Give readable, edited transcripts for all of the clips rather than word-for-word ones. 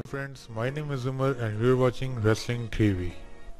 friends, my name is Umar and we are watching Wrestling TV.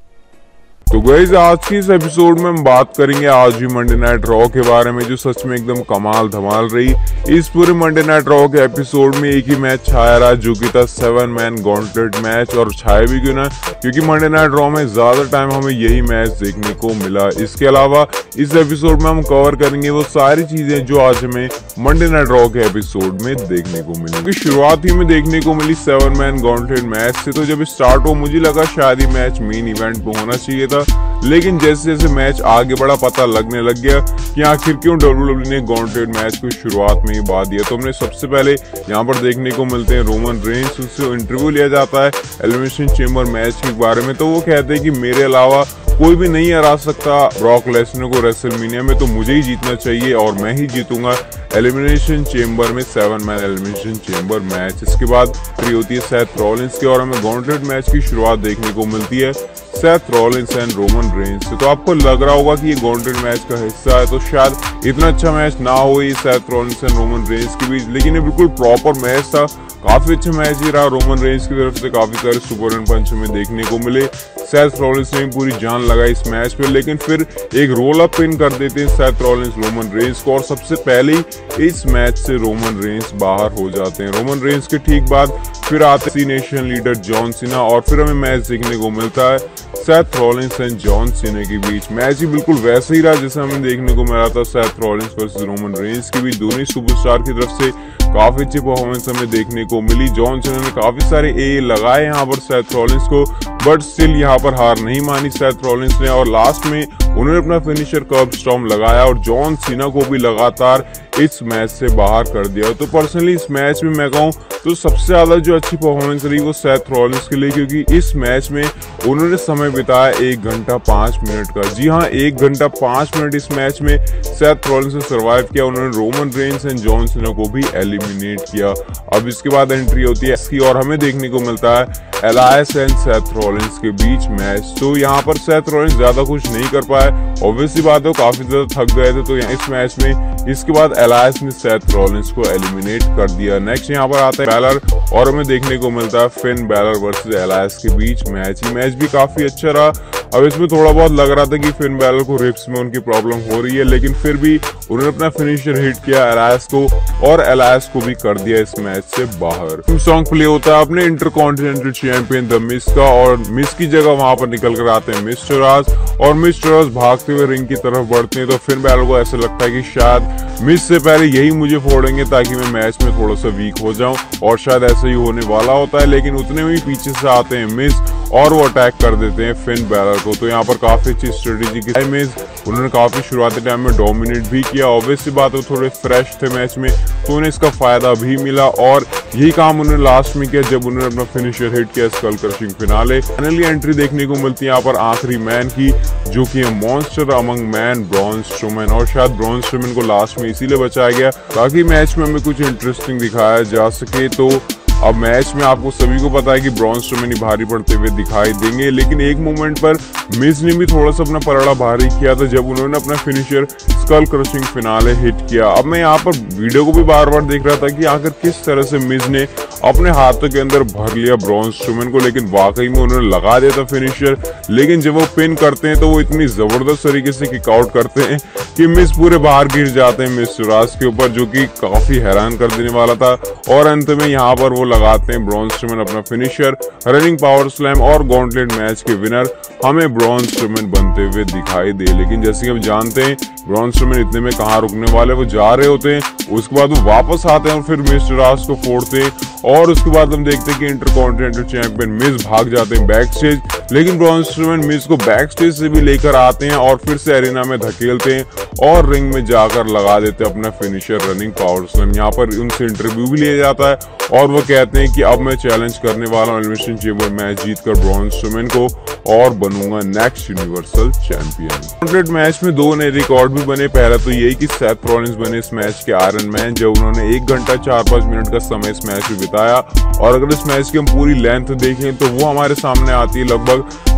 तो guys आज की इस एपिसोड में हम बात करेंगे आज भी मंडे नाइट रॉ के बारे में, जो सच में एकदम कमाल धमाल रही। इस पूरे मंडे नाइट रॉ के एपिसोड में एक ही मैच छाया रहा जो कि था 7 मैन गॉन्टलेट मैच। और छाया भी क्यों ना, क्योंकि मंडे नाइट रॉ में ज्यादा टाइम हमें यही मैच देखने को मिला। इसके अलावा इस एपिसोड में हम कवर करेंगे वो सारी चीजें जो आज हमें मंडे नाइट रॉ के एपिसोड में देखने को मिली। शुरुआत ही में देखने को मिली 7 मैन गॉन्टलेट मैच से। तो जब स्टार्ट हो मुझे लगा शायद ये मैच मेन इवेंट पे होना चाहिए था, लेकिन जैसे जैसे मैच आगे बढ़ा पता लगने लग गया कि आखिर क्यों WWE ने गॉन्टलेट मैच को शुरुआत में ही बात दिया। तो हमने सबसे पहले यहाँ पर देखने को मिलते हैं रोमन रेंस, उससे इंटरव्यू लिया जाता है एलिमिनेशन चेंबर मैच के बारे में। तो वो कहते हैं कि मेरे अलावा कोई भी नहीं हरा सकता ब्रॉक लेसनर को रेसलमेनिया में, तो मुझे ही जीतना चाहिए और मैं ही जीतूंगा एलिमिनेशन चेंबर में 7 मैन एलिमिनेशन चेंबर मैच। इसके बाद फ्री होती है सेथ रॉलिंस की और हमें गॉन्टलेट मैच की शुरुआत देखने को मिलती है Seth Rollins and Roman Reigns से। तो आपको लग रहा होगा कि ये गॉन्टलेट मैच का हिस्सा है, तो शायद इतना अच्छा मैच ना हो ये Seth Rollins and Roman Reigns के बीच, लेकिन ये बिल्कुल प्रॉपर मैच था। काफी अच्छा मैच ही रहा। रोमन रेंस की तरफ से काफी सारे सुपर एंड पंच हमें देखने को मिले। सेथ रॉलिंस ने पूरी जान लगाई इस मैच पे, लेकिन फिर एक रोल अप पिन कर देते हैं सेथ रॉलिंस रोमन रेंस को और सबसे पहले ही इस मैच से रोमन रेंस बाहर हो जाते हैं। रोमन रेंस के ठीक बाद फिर आते सी नेशन लीडर जॉन सीना और फिर हमें मैच देखने को मिलता है Seth Rollins and John Cena के बीच। मैच ही बिल्कुल वैसे ही रहा जैसे हमें देखने को मिला था Seth Rollins versus Roman Reigns के बीच। दोनों ही सुपरस्टार की तरफ से काफी अच्छी परफॉर्मेंस हमें देखने को मिली। जॉन सीना ने काफी सारे ए लगाए यहाँ पर सेथ रॉलिंस को, बट स्टिल यहाँ पर हार नहीं मानी सेथ रॉलिंस ने और लास्ट में उन्होंने अपना फिनिशर कर्ब स्टॉर्म लगाया और जॉन सीना को भी लगातार इस मैच से बाहर कर दिया। तो पर्सनली इस मैच में मैं कहूँ तो सबसे ज्यादा जो अच्छी परफॉर्मेंस रही वो सेथ रॉलिंस के लिए, क्योंकि इस मैच में उन्होंने समय बिताया 1 घंटा 5 मिनट का। जी हाँ, 1 घंटा 5 मिनट इस मैच में सेथ रॉलिंस ने सर्वाइव किया। उन्होंने Roman Reigns and John Cena को भी एलिमिनेट किया। अब इसके बाद एंट्री होती है इसकी और हमें देखने को मिलता है एलायस एंड सेथ रॉलिंस के बीच मैच। तो यहाँ पर सेथ रॉलिंस ज्यादा कुछ नहीं कर पाए, ऑब्वियसली बात है काफी ज्यादा थक गए थे। तो इस मैच में इसके बाद एलायस ने सेथ रॉलिंस को एलिमिनेट कर दिया। नेक्स्ट यहाँ पर आता है बैलर और हमें देखने को मिलता है फिन बैलर वर्सेस एलायस के बीच मैच। ये मैच भी काफी अच्छा रहा। अब इसमें थोड़ा बहुत लग रहा था कि फिन बैलर को रिब्स में उनकी प्रॉब्लम हो रही है, लेकिन फिर भी उन्होंने अपना फिनिशर हिट किया एलायस को और एलायस को भी कर दिया इस मैच से बाहर। सॉन्ग प्ले होता है अपने इंटरकॉन्टिनेंटल चैंपियन द मिस का और मिस की जगह वहां पर निकल कर आते हैं मिस्टर राज और मिस्टर राज भागते हुए रिंग की तरफ बढ़ते हैं। तो फिन बैलर को ऐसा लगता है कि शायद मिस से पहले यही मुझे फोड़ेंगे ताकि मैं मैच में थोड़ा सा वीक हो जाऊं, और शायद ऐसा ही होने वाला होता है, लेकिन उतने में पीछे से आते हैं मिस और वो अटैक कर देते हैं फिन बैलर को। तो यहाँ पर काफी अच्छी स्ट्रेटेजी की मिस, उन्होंने काफी शुरुआती टाइम में डोमिनेट भी किया। ऑब्वियसली बात है थोड़े फ्रेश थे मैच में, तो उन्हें इसका फायदा भी मिला और यही काम उन्होंने लास्ट में किया जब उन्होंने अपना फिनिशर हिट किया skull crushing finale. Finally entry देखने को मिलती है यहाँ पर आखिरी मैन की, जो कि है monster among man Braun Strowman. और शायद ब्रॉन स्ट्रोमैन को लास्ट में इसीलिए बचाया गया ताकि मैच में हमें कुछ इंटरेस्टिंग दिखाया जा सके। तो अब मैच में आपको सभी को पता है कि ब्रॉन स्ट्रोमैन ही भारी पड़ते हुए दिखाई देंगे, लेकिन एक मोमेंट पर मिस ने भी थोड़ा सा अपना पलड़ा भारी किया था जब उन्होंने अपना finisher skull crushing finale hit किया। अब मैं यहाँ पर वीडियो को भी बार बार देख रहा था कि आखिर किस तरह से मिस ने अपने हाथों के अंदर भर लिया ब्रॉन स्ट्रोमैन को, लेकिन वाकई में उन्होंने लगा दिया था फिनिशर। लेकिन जब वो पिन करते हैं तो वो इतनी जबरदस्त तरीके से किक आउट करते हैं कि मिस पूरे बाहर गिर जाते हैं मिस्टर राज के ऊपर, जो कि काफी हैरान कर देने वाला था। और अंत में यहाँ पर वो लगाते हैं ब्रॉन स्ट्रोमैन अपना फिनिशर रनिंग पावर स्लैम और गॉन्टलेट मैच के विनर हमें ब्रॉन स्ट्रोमैन बनते हुए दिखाई दे। लेकिन जैसे कि हम जानते हैं ब्रॉन स्ट्रोमैन इतने में कहाँ रुकने वाले, वो जा रहे होते हैं, उसके बाद वो वापस आते हैं और फिर मिस्टर राज को फोड़ते हैं और उसके बाद हम देखते हैं कि इंटरकॉन्टिनेंटल चैंपियन मिस भाग जाते हैं बैक स्टेज, लेकिन ब्रॉन स्ट्रोमैन मिस को बैक स्टेज से भी लेकर आते हैं और फिर से एरिना में धकेलते हैं और रिंग में जाकर लगा देते हैं अपना फिनिशर रनिंग पावर स्लैम। यहाँ पर उनसे इंटरव्यू भी लिया जाता है और वो कहते हैं कि अब मैं चैलेंज करने वाला हूँ एलिमिनेशन चेंबर मैच जीतकर ब्रॉन स्ट्रोमैन को और बनूंगा next universal champion. Gauntlet match में 2 नए रिकॉर्ड भी बने। पहला तो यही कि सेथ रॉलिंस बने इस मैच के आयरन मैन जब उन्होंने 1 घंटा 4-5 मिनट का समय इस मैच में बिताया। और अगर इस मैच की हम पूरी लेंथ देखें तो वो हमारे सामने आती है लगभग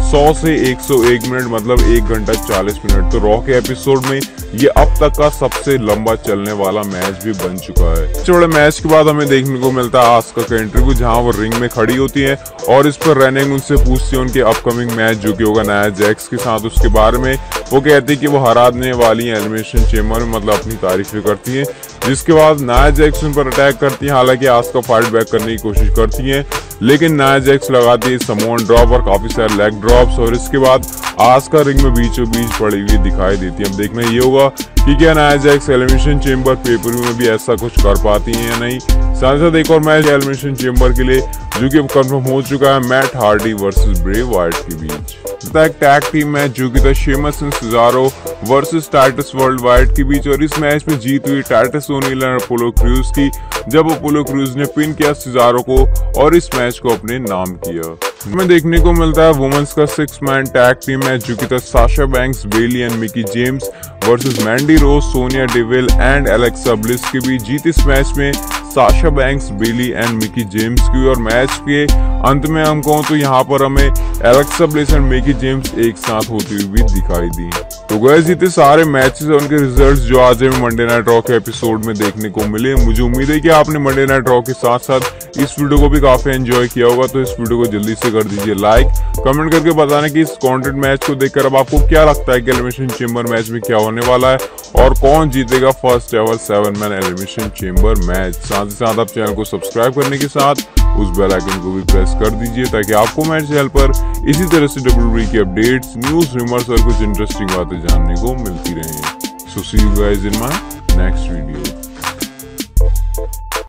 100 से 101 मिनट, मतलब 1 घंटा 40 मिनट। तो रॉ के एपिसोड में ये अब तक का सबसे लंबा चलने वाला मैच भी बन चुका है। सबसे बड़े मैच के बाद हमें देखने को मिलता है आस्का का इंटरव्यू, जहां वो रिंग में खड़ी होती है और इस पर रनिंग उनसे पूछती है उनके अपकमिंग मैच जो कि होगा नाया जैक्स के साथ, उसके बारे में। वो कहती है कि वो हरा देने वाली है एलिमिनेशन चेम्बर में, मतलब अपनी तारीफें करती है। जिसके बाद नाया जैक्स उन पर अटैक करती है, हालांकि आस्का फाइट बैक करने की कोशिश करती है, लेकिन नाया जैक्स लगाती है समोन ड्रॉप और काफी सारे लेग ड्रॉप्स, और इसके बाद आस्का रिंग में बीचों बीच पड़ी हुई दिखाई देती है। अब देखना ये होगा कि क्या Nia Jax elimination chamber paper में भी ऐसा कुछ कर पाती है या नहीं। साथ ही साथ एक और मैच एलिमिनेशन चेम्बर के लिए जो कि अब कंफर्म हो चुका है, Matt Hardy versus Bray Wyatt के बीच। एक टैग टीम मैच जो कि था Sheamus and Cesaro versus Titus Worldwide वाइड के बीच, और इस मैच में जीत हुई टाइटस ओनील और अपोलो क्रूज की, जब अपोलो क्रूज ने पिन किया सिजारो को और इस मैच को अपने नाम किया। हमें देखने को मिलता है वुमेन्स का 6 मैन टैग टीम मैच जो कि था Sasha Banks, Bayley and Mickie James versus Mandy Rose, Sonya Deville and Alexa Bliss के बीच। जीत इस मैच में Sasha Banks, Bayley and Mickie James की, और मैच के अंत में हम कहूं तो यहाँ पर हमें Alexa Bliss and Mickie James एक साथ होती हुई भी दिखाई दी। तो गाइस इतने सारे मैचेस और उनके रिजल्ट्स जो आज हमें मंडे नाइट रॉ के एपिसोड में देखने को मिले। मुझे उम्मीद है कि आपने मंडे नाइट रॉ के साथ साथ इस वीडियो को भी काफी एंजॉय किया होगा। तो इस वीडियो को जल्दी से कर दीजिए लाइक, कमेंट करके बताना कि इस कंटेंट मैच को देखकर अब आपको क्या लगता है कि एलिमिनेशन चेम्बर मैच में क्या होने वाला है और कौन जीतेगा first ever 7 man elimination chamber match. साथ ही साथ आप चैनल को सब्सक्राइब करने के साथ उस बेल आइकन को भी प्रेस कर दीजिए ताकि आपको मेरे चैनल पर इसी तरह से WWE की अपडेट्स, न्यूज, रूमर्स और कुछ इंटरेस्टिंग बातें जानने को मिलती रहें। So see you guys in my next video.